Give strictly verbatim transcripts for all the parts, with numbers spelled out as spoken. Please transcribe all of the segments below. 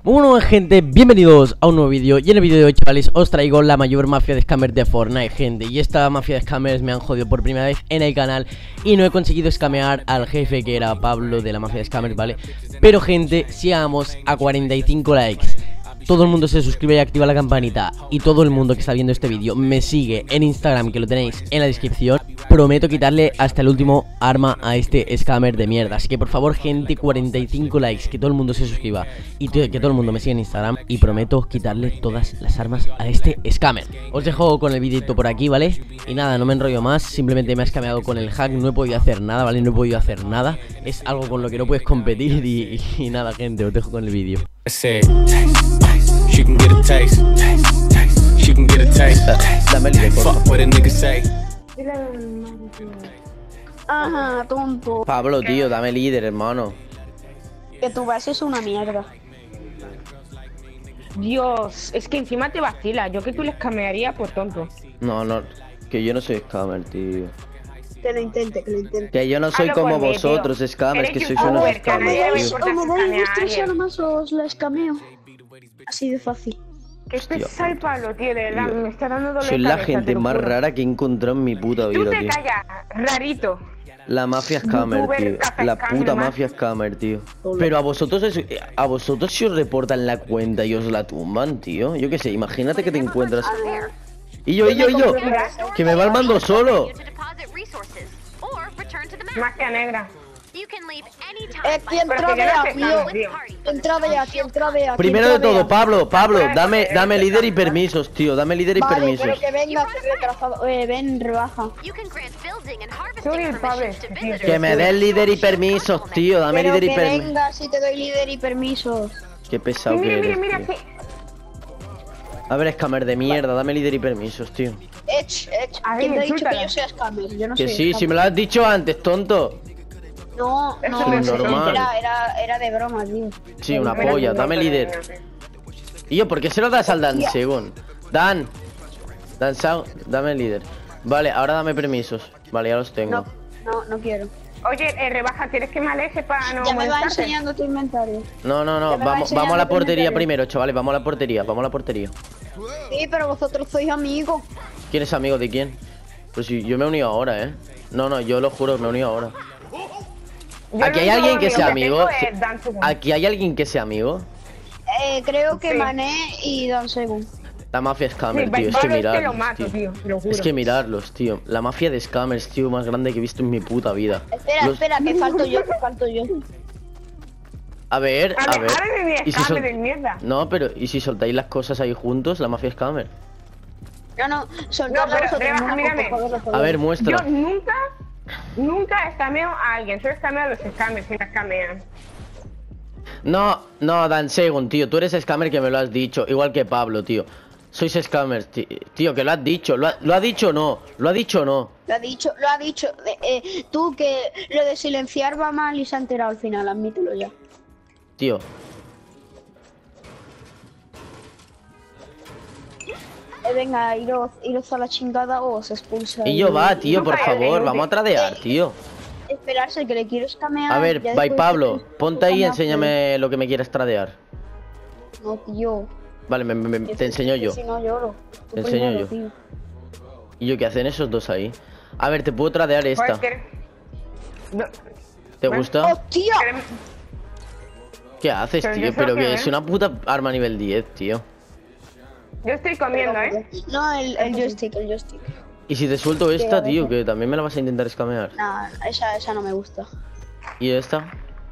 Bueno, gente, bienvenidos a un nuevo vídeo. Y en el vídeo de hoy, chavales, os traigo la mayor mafia de scammers de Fortnite, gente. Y esta mafia de scammers me han jodido por primera vez en el canal y no he conseguido escamear al jefe, que era Pablo, de la mafia de scammers, ¿vale? Pero, gente, si llegamos a cuarenta y cinco likes, todo el mundo se suscribe y activa la campanita, y todo el mundo que está viendo este vídeo me sigue en Instagram, que lo tenéis en la descripción, prometo quitarle hasta el último arma a este scammer de mierda. Así que por favor, gente, cuarenta y cinco likes, que todo el mundo se suscriba y que todo el mundo me siga en Instagram, y prometo quitarle todas las armas a este scammer. Os dejo con el videito por aquí, ¿vale? Y nada, no me enrollo más, simplemente me ha scameado con el hack, no he podido hacer nada, ¿vale? No he podido hacer nada, es algo con lo que no puedes competir y, y, y nada, gente, os dejo con el vídeo. She can get a taste, taste, taste. She can get a taste. Dame el líder, Fuck what a nigga say. Ajá, tonto. Pablo, tío, dame líder, hermano. Que tu base es una mierda. Dios, es que encima te vacila. Yo que tú les camearía por tonto. No, no, que yo no soy scammer, tío. Que lo intente, que lo intente. Que yo no soy Hablo como por mí, vosotros, tío. scammers, que Eres sois youtuber, unos que a nadie scammers, le tío. importa O me dais escanear a vuestros alguien. armas o os la escameo. Así de fácil. Que pesado el Pablo, tío, de verdad, Tío, me está dando dolor de Soy la cabeza, gente te lo más juro. rara que he encontrado en mi puta Tú vida, te tío. callas, rarito. La mafia scammer, Youtuber, tío. caza La scammer, puta man. mafia scammer, tío. Pero a vosotros es- a vosotros si os reportan la cuenta y os la tumban, tío. Yo qué sé, imagínate que te encuentras. Y yo, y yo, y yo. Que me va el mando solo. Magia negra. Eh, tío, entra Pero que de yo no aquí, sé cómo, tío. tío. Entra de aquí, entra de aquí. Primero de entra todo, aquí. Pablo, Pablo, dame, dame líder y permisos, tío. Dame líder y Vale, permisos. pero que venga retrasado. Eh, ven, rebaja. Soy el Pablo, este, tío. Que me des líder y permisos, tío. Dame Pero líder y que permisos. venga si te doy líder y permisos. Qué pesado Mira, que mira, eres, mira, tío. que... A ver, scammer de mierda, dame líder y permisos, tío. Edge, Edge. A ver, ¿Quién te ha dicho que insúltala. yo sea scammer? Yo no Que soy sí, si scammer. me lo has dicho antes, tonto. No, Eso no, no es no, normal. Era, era, era de broma, tío. Sí, una Mira, polla, mira, dame mira, líder. mira. Y yo, ¿por qué se lo das al Dan Segun? Dan. Dan Sao, dame líder. Vale, ahora dame permisos. Vale, ya los tengo. No, no, no quiero. Oye, eh, rebaja, ¿quieres que me aleje para no Ya me va molestarte? enseñando tu inventario. No, no, no, Ya me va vamos, vamos a la enseñando tu portería inventario. primero, chavales, vamos a la portería, vamos a la portería. Sí, pero vosotros sois amigos. ¿Quién es amigo de quién? Pues si yo me he unido ahora, ¿eh? No, no, yo lo juro, me he unido ahora. Yo Aquí hay lo único alguien que sea amigo amigo. tengo es Dan Sugun. Aquí hay alguien que sea amigo. Eh, creo que Sí. Mané y Dan Segun. La mafia Sí, scammer, va- tío, es va que a ver, te lo mirarlos, mato, tío. tío, te lo juro. Es que mirarlos, tío. La mafia de scammers, tío, más grande que he visto en mi puta vida. Espera, Los- espera, que falto yo, que falto yo. A ver, a ver. Ahora de mi ¿Y si sol- scammer de mierda. No, pero ¿y si soltáis las cosas ahí juntos, la mafia scammer? No, no, soltadla No, pero, vosotros, rebaja, Mónaco, mírame. por favor, por favor. A ver, Yo muestra. nunca, nunca escameo a alguien. Solo escameo a los scammers si me escamean. No, no, Dan Segun, tío, tú eres scammer, que me lo has dicho. Igual que Pablo, tío. Sois scammers, ti- tío, que lo has dicho. ¿Lo ha, lo ha dicho o no? ¿Lo ha dicho o no? Lo ha dicho, lo ha dicho. Eh, eh, tú que lo de silenciar va mal y se ha enterado al final, admítelo ya. Tío. Eh, venga, iros, iros a la chingada o os expulsa. Y yo va, tío, por Nunca he favor, de- vamos a tradear, tío. Esperarse, que le quiero escamear. A ver, ya bye después Pablo, que- ponte ahí y No, enséñame lo que me quieras tradear. No, tío. Vale, me- me- me- Es te enseño que yo. Si no lloro. Tú Te enseño primero, yo. tío. ¿Y yo qué hacen esos dos ahí? A ver, te puedo tradear esta. Joder, que- No, ¿Te bueno. gusta? ¡Hostia! que- ¿Qué haces, Pero yo tío? sé Pero lo que que es. es una puta arma nivel diez, tío. Yo estoy comiendo, ¿eh? No, el, el joystick, el joystick. Y si te suelto esta, a ver. tío, que también me la vas a intentar escamear. Nah, esa, esa no me gusta. ¿Y esta?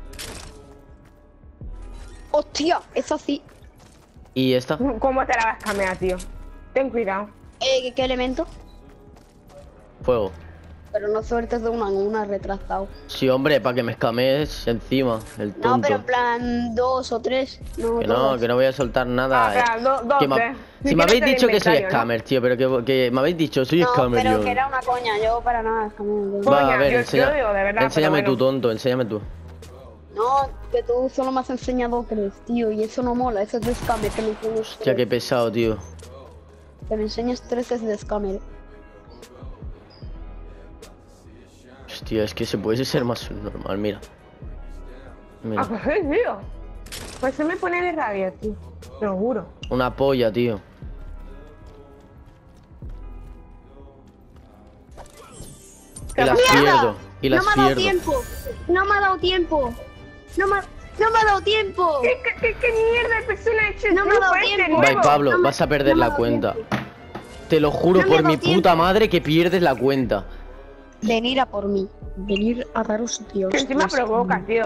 ¡Hostia! Esa sí. ¿Y esta? ¿Cómo te la vas a escamear, tío? Ten cuidado. Eh, ¿qué, qué elemento? Fuego. Pero no sueltes de una en una, retrasado. Sí, hombre, para que me escamees encima, el No, tonto. pero en plan dos o tres. No, Que no, todas. que no voy a soltar nada. Ah, eh. claro, do- dos, Que me- tres. Si Si me habéis quieres el dicho que soy inventario, ¿no? scammer, tío, pero que, que me habéis dicho, soy No, scammer, pero yo. que era una coña, yo para nada, es que me- Va, a Coña, ver, yo- enseña- yo digo de verdad, enséñame pero tú, bueno. tonto, enséñame tú. No, que tú solo me has enseñado tres, tío, y eso no mola, eso es de scammer, que me enseñes Hostia, tres. qué pesado, tío. Que me enseñes tres es de scammer. Hostia, es que se puede ser más normal, mira. Ah, Mira. pues sí, tío. Pues se me pone de rabia, tío. Te lo juro. Una polla, tío. Y las ¡Mierda! pierdo. Y las no me ha dado pierdo. tiempo. No me ha dado tiempo. No me, ha- no me ha dado tiempo. ¿Qué, qué, qué, qué mierda de persona ha hecho No me ha dado este tiempo. Bye, nuevo? Pablo, No me- vas a perder no me ha la dado cuenta. tiempo. Te lo juro No me ha por mi dado puta tiempo. madre que pierdes la cuenta. Venir a por mí. Venir a daros Dios. Que encima provoca, tío.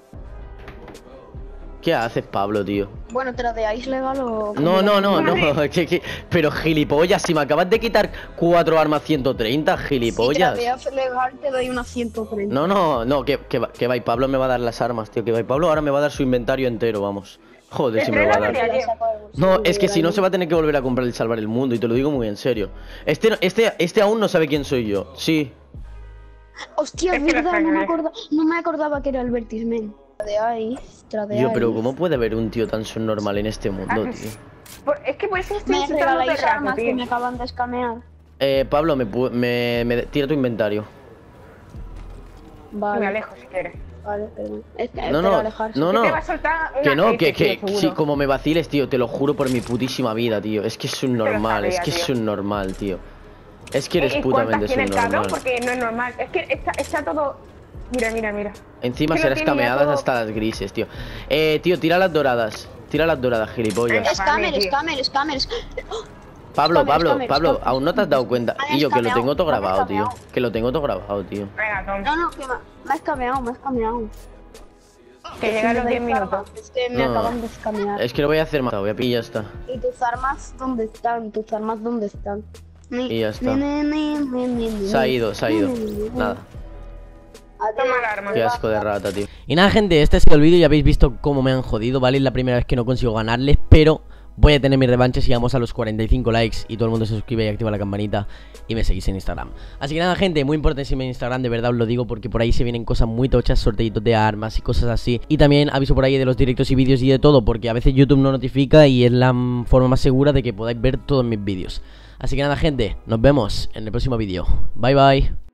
¿Qué haces, Pablo, tío? Bueno, ¿tradeáis legal o...? No, no, no, no. que- que- Pero gilipollas, si me acabas de quitar cuatro armas ciento treinta, Si gilipollas. tradeas legal te doy una ciento treinta. No, no, no, que, que, va- que va, y Pablo me va a dar las armas, tío. Que va, y Pablo ahora me va a dar su inventario entero, vamos. Joder, si me lo va a dar. No, es que si no se va a tener que volver a comprar el salvar el mundo, y te lo digo muy en serio. Este, no- este, este aún no sabe quién soy yo. Sí. Hostia, Es es que lo verdad, no me, sacaré. acorda- no me acordaba que era el Vertismen. Tradeáis, tradeáis. Yo, pero ¿cómo puede haber un tío tan subnormal en este mundo, tío? Por- Es que por eso estoy Me insultando todo el regaláis rato, armas que tío. me acaban de escamear. Eh, Pablo, me, pu- me, me tira tu inventario. Me Vale, alejo si quieres. vale, perdón. Es que No, espera no, alejarse. no, Que no. te va a soltar una Que no, F, que, tío, que, seguro. sí, como me vaciles, tío, te lo juro por mi putísima vida, tío. Es que es un normal, es sabía, que es tío. un normal, tío. Es que eres ¿Y putamente cuántas tiene el cabrón? subnormal. Porque no es normal. Es que está, está todo... Mira, mira, mira. Encima Es que lo serás tiene ya cameadas todo- hasta las grises, tío. Eh, tío, tira las doradas. Tira las doradas, gilipollas. Venga. Scammer, tío. scammer, scammer. Pablo, Scammer, Pablo, scammer, Pablo, scammer. aún no te has dado cuenta. Me han Y yo que lo escameado, tengo todo me han grabado, tío. escameado. Que lo tengo todo grabado, tío. Venga, Tom. No, no, que me, me ha escameado, me ha escameado. Que llegan los me diez dais minutos. armas, Es que me No. acaban de escamear. Es que lo voy a hacer más, voy a pillar, ya está. ¿Y tus armas dónde están? ¿Tus armas dónde están? Y ya está. Ni, ni, ni, ni, ni, Se ha ni. ido, se ha ido. Ni, ni, ni. Nada. Adiós. Toma el arma. Qué asco de rata, tío. Y nada, gente, este ha sido el vídeo. Ya habéis visto cómo me han jodido, ¿vale? Es la primera vez que no consigo ganarles, pero voy a tener mi revancha si llegamos a los cuarenta y cinco likes y todo el mundo se suscribe y activa la campanita y me seguís en Instagram. Así que nada, gente, muy importante en Instagram, de verdad os lo digo, porque por ahí se vienen cosas muy tochas, sorteitos de armas y cosas así. Y también aviso por ahí de los directos y vídeos y de todo, porque a veces YouTube no notifica y es la mm, forma más segura de que podáis ver todos mis vídeos. Así que nada, gente, nos vemos en el próximo vídeo. Bye, bye.